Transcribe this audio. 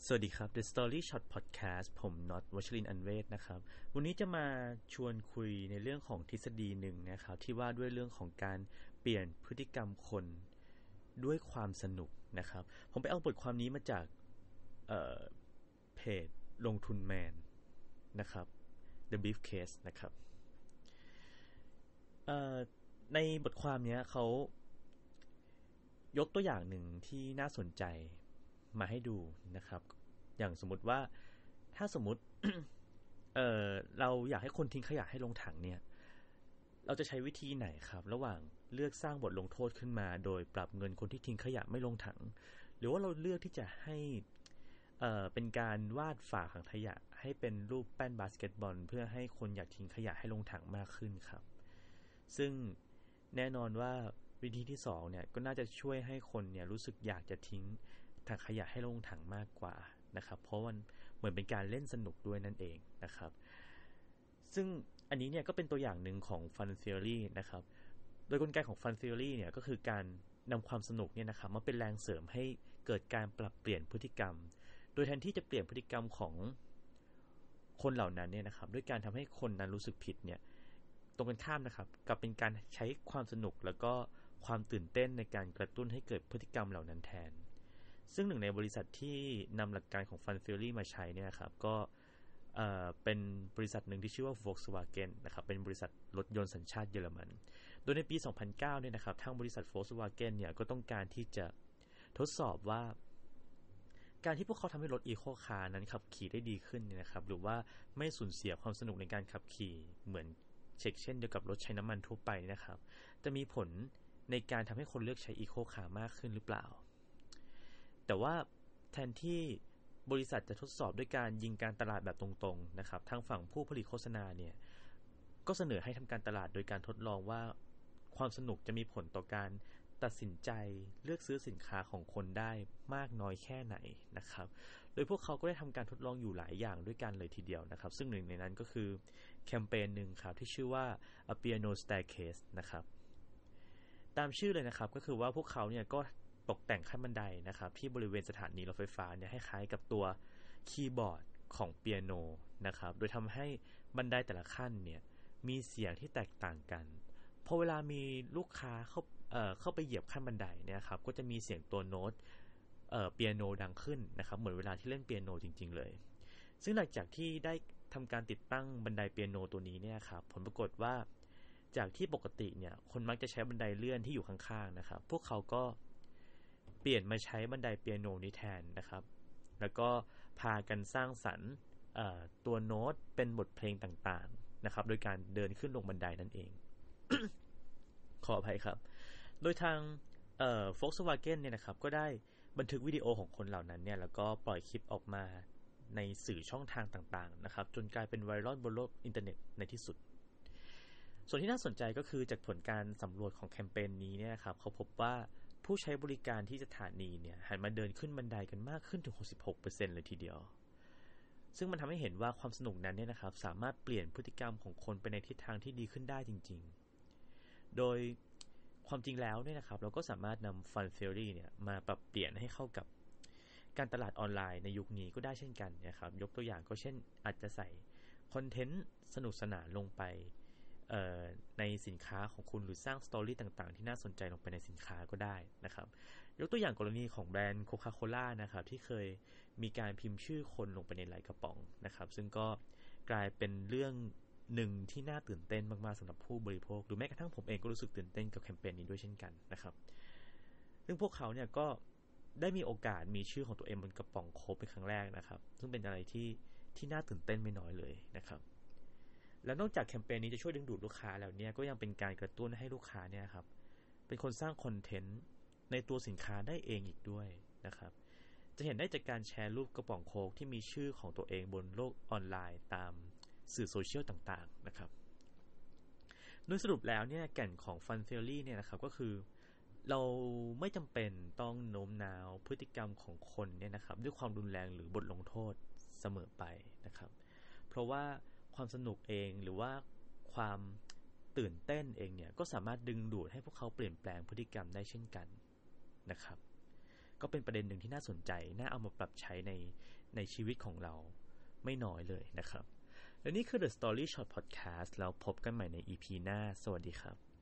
สวัสดีครับ The Story Shot Podcast ผมน็อตวชรินทร์อันเวศนะครับวันนี้จะมาชวนคุยในเรื่องของทฤษฎีหนึ่งนะครับที่ว่าด้วยเรื่องของการเปลี่ยนพฤติกรรมคนด้วยความสนุกนะครับผมไปเอาบทความนี้มาจากเพจลงทุนแมนนะครับ The Briefcase นะครับในบทความนี้เขายกตัวอย่างหนึ่งที่น่าสนใจมาให้ดูนะครับอย่างสมมติว่าถ้าสมมติ เราอยากให้คนทิ้งขยะให้ลงถังเนี่ยเราจะใช้วิธีไหนครับระหว่างเลือกสร้างบทลงโทษขึ้นมาโดยปรับเงินคนที่ทิ้งขยะไม่ลงถังหรือว่าเราเลือกที่จะให้เป็นการวาดฝาถังขยะให้เป็นรูปแป้นบาสเกตบอลเพื่อให้คนอยากทิ้งขยะให้ลงถังมากขึ้นครับซึ่งแน่นอนว่าวิธีที่2เนี่ยก็น่าจะช่วยให้คนเนี่ยรู้สึกอยากจะทิ้งถังขยะให้ลงถังมากกว่านะครับเพราะมันเหมือนเป็นการเล่นสนุกด้วยนั่นเองนะครับซึ่งอันนี้เนี่ยก็เป็นตัวอย่างหนึ่งของ Fun Theory นะครับโดยกลไกของ Fun Theory เนี่ยก็คือการนำความสนุกเนี่ยนะครับมาเป็นแรงเสริมให้เกิดการปรับเปลี่ยนพฤติกรรมโดยแทนที่จะเปลี่ยนพฤติกรรมของคนเหล่านั้นเนี่ยนะครับด้วยการทำให้คนนั้นรู้สึกผิดเนี่ยตรงกันข้ามนะครับกับเป็นการใช้ความสนุกแล้วก็ความตื่นเต้นในการกระตุ้นให้เกิดพฤติกรรมเหล่านั้นแทนซึ่งหนึ่งในบริษัทที่นำหลักการของ Fun Theory มาใช้เนี่ยครับก็เป็นบริษัทหนึ่งที่ชื่อว่า Volkswagen นะครับเป็นบริษัทรถยนต์สัญชาติเยอรมันโดยในปี 2009 เนี่ยนะครับทางบริษัท Volkswagen เนี่ยก็ต้องการที่จะทดสอบว่าการที่พวกเขาทำให้รถอีโคคาร์นั้นขับขี่ได้ดีขึ้นเนี่ยนะครับหรือว่าไม่สูญเสียความสนุกในการขับขี่เหมือนเช่นเดียวกับรถใช้น้ำมันทั่วไปนะครับจะมีผลในการทำให้คนเลือกใช้อีโคคาร์มากขึ้นหรือเปล่าแต่ว่าแทนที่บริษัทจะทดสอบด้วยการยิงการตลาดแบบตรงๆนะครับทางฝั่งผู้ผลิตโฆษณาเนี่ยก็เสนอให้ทำการตลาดโดยการทดลองว่าความสนุกจะมีผลต่อการตัดสินใจเลือกซื้อสินค้าของคนได้มากน้อยแค่ไหนนะครับโดยพวกเขาก็ได้ทำการทดลองอยู่หลายอย่างด้วยกันเลยทีเดียวนะครับซึ่งหนึ่งในนั้นก็คือแคมเปญหนึ่งครับที่ชื่อว่า A Piano Staircase นะครับตามชื่อเลยนะครับก็คือว่าพวกเขาเนี่ยก็ตกแต่งขั้นบันไดนะครับที่บริเวณสถานีรถไฟฟ้าเนี่ยให้คล้ายกับตัวคีย์บอร์ดของเปียโนนะครับโดยทำให้บันไดแต่ละขั้นเนี่ยมีเสียงที่แตกต่างกันพอเวลามีลูกค้าเข้าไปเหยียบขั้นบันไดเนี่ยครับก็จะมีเสียงตัวโน้ตเปียโนดังขึ้นนะครับเหมือนเวลาที่เล่นเปียโนจริงๆเลยซึ่งหลังจากที่ได้ทำการติดตั้งบันไดเปียโนตัวนี้เนี่ยครับผลปรากฏว่าจากที่ปกติเนี่ยคนมักจะใช้บันไดเลื่อนที่อยู่ข้างๆนะครับพวกเขาก็เปลี่ยนมาใช้บันไดเปียโนนี้แทนนะครับแล้วก็พากันสร้างสรรค์ตัวโน้ตเป็นบทเพลงต่างๆนะครับโดยการเดินขึ้นลงบันไดนั่นเอง ขออภัยครับโดยทางVolkswagen เนี่ยนะครับก็ได้บันทึกวิดีโอของคนเหล่านั้นเนี่ยแล้วก็ปล่อยคลิปออกมาในสื่อช่องทางต่างๆนะครับจนกลายเป็นไวรัลบนโลกอินเทอร์เน็ตในที่สุดส่วนที่น่าสนใจก็คือจากผลการสำรวจของแคมเปญนี้เนี่ยครับเขาพบว่าผู้ใช้บริการที่สถานีเนี่ยหันมาเดินขึ้นบันไดกันมากขึ้นถึง 66% เลยทีเดียวซึ่งมันทำให้เห็นว่าความสนุกนั้นเนี่ยนะครับสามารถเปลี่ยนพฤติกรรมของคนไปในทิศทางที่ดีขึ้นได้จริงๆโดยความจริงแล้วเนี่ยนะครับเราก็สามารถนำ Fun Theory เนี่ยมาปรับเปลี่ยนให้เข้ากับการตลาดออนไลน์ในยุคนี้ก็ได้เช่นกันนะครับยกตัวอย่างก็เช่นอาจจะใส่คอนเทนต์สนุกสนานลงไปในสินค้าของคุณหรือสร้างสตอรี่ต่างๆที่น่าสนใจลงไปในสินค้าก็ได้นะครับยกตัวอย่างกรณีของแบรนด์โคคาโคล่านะครับที่เคยมีการพิมพ์ชื่อคนลงไปในไหลกระป๋องนะครับซึ่งก็กลายเป็นเรื่องหนึ่งที่น่าตื่นเต้นมากๆสำหรับผู้บริโภคหรือแม้กระทั่งผมเองก็รู้สึกตื่นเต้นกับแคมเปญนี้ด้วยเช่นกันนะครับซึ่งพวกเขาเนี่ยก็ได้มีโอกาสมีชื่อของตัวเองบนกระป๋องโค้กเป็นครั้งแรกนะครับซึ่งเป็นอะไรที่น่าตื่นเต้นไม่น้อยเลยนะครับแล้วนอกจากแคมเปญนี้จะช่วยดึงดูดลูกค้าแล้วเนี่ยก็ยังเป็นการกระตุ้นให้ลูกค้าเนี่ยครับเป็นคนสร้างคอนเทนต์ในตัวสินค้าได้เองอีกด้วยนะครับจะเห็นได้จากการแชร์รูปกระป๋องโค้กที่มีชื่อของตัวเองบนโลกออนไลน์ตามสื่อโซเชียลต่างๆนะครับโดยสรุปแล้วเนี่ยแก่นของ Fun Theory เนี่ยนะครับก็คือเราไม่จำเป็นต้องโน้มน้าวพฤติกรรมของคนเนี่ยนะครับด้วยความรุนแรงหรือบทลงโทษเสมอไปนะครับเพราะว่าความสนุกเองหรือว่าความตื่นเต้นเองเนี่ยก็สามารถดึงดูดให้พวกเขาเปลี่ยนแปลงพฤติกรรมได้เช่นกันนะครับก็เป็นประเด็นหนึ่งที่น่าสนใจน่าเอามาปรับใช้ในชีวิตของเราไม่น้อยเลยนะครับและนี่คือ The Story Short Podcast แล้วพบกันใหม่ใน EP หน้าสวัสดีครับ